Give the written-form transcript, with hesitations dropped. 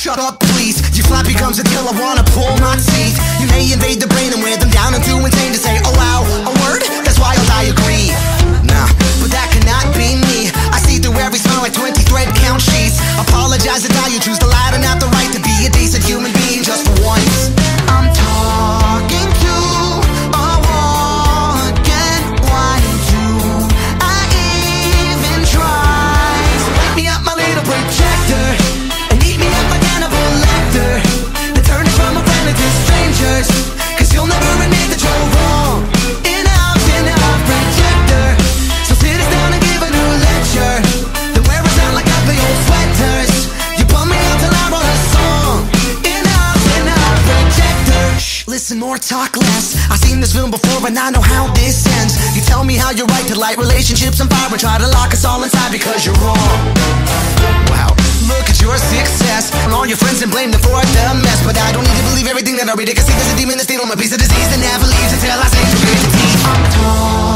shut up please. Your flat becomes a till I wanna pull my teeth. You may invade the brain and wear them down and too insane to say, oh wow, a word? That's wild, I agree. Nah, but that cannot be me. I see through every smile like 20 thread count sheets. Apologize and now you choose the lie and not the right to be a decent human being just for once. I'm talking to a wall again. Why do I even try? So wake me up, my little projector, and eat me up like Hannibal Lecter. Then turn it from a friend into strangers, cause you'll never admit that you're wrong. In a projector. So sit us down and give a new lecture. Then wear us out like ugly old sweaters. You bum me out till I wrote a song. In a projector. Shh, listen more, talk less. I've seen this film before and I know how this ends. You tell me how you're right to light relationships on fire and try to lock us all inside because you're wrong. Wow, look at your success and all your friends and blame them for the mess. But I don't need to believe everything that I read. I can see there's a demon that's stealing my piece of disease that never leaves until I say to read the teeth. I'm torn.